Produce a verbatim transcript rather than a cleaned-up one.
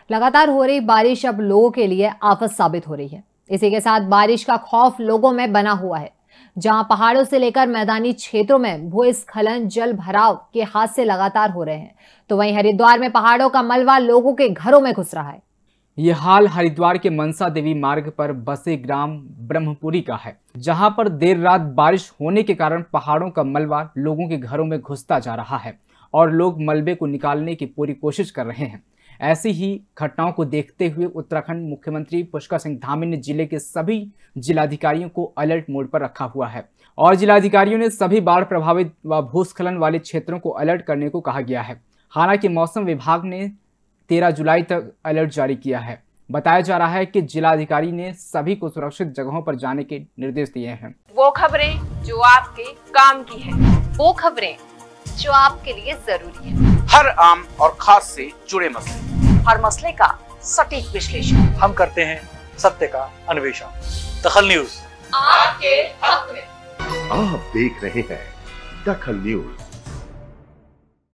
लगातार हो रही बारिश अब लोगों के लिए आफत साबित हो रही है। इसी के साथ बारिश का खौफ लोगों में बना हुआ है। जहां पहाड़ों से लेकर मैदानी क्षेत्रों में भूस्खलन, जल भराव के हादसे लगातार हो रहे हैं, तो वहीं हरिद्वार में पहाड़ों का मलबा लोगों के घरों में घुस रहा है। ये हाल हरिद्वार के मनसा देवी मार्ग पर बसे ग्राम ब्रह्मपुरी का है, जहां पर देर रात बारिश होने के कारण पहाड़ों का मलबा लोगों के घरों में घुसता जा रहा है और लोग मलबे को निकालने की पूरी कोशिश कर रहे हैं। ऐसी ही घटनाओं को देखते हुए उत्तराखंड मुख्यमंत्री पुष्कर सिंह धामी ने जिले के सभी जिलाधिकारियों को अलर्ट मोड पर रखा हुआ है और जिलाधिकारियों ने सभी बाढ़ प्रभावित व भूस्खलन वाले क्षेत्रों को अलर्ट करने को कहा गया है। हालांकि मौसम विभाग ने तेरह जुलाई तक अलर्ट जारी किया है। बताया जा रहा है कि जिलाधिकारी ने सभी को सुरक्षित जगहों पर जाने के निर्देश दिए हैं। वो खबरें जो आपके काम की है, वो खबरें जो आपके लिए जरूरी है, हर आम और खास से जुड़े मसले, हर मसले का सटीक विश्लेषण हम करते हैं, सत्य का अन्वेषण। दखल न्यूज आपके हक में। आप देख रहे हैं दखल न्यूज।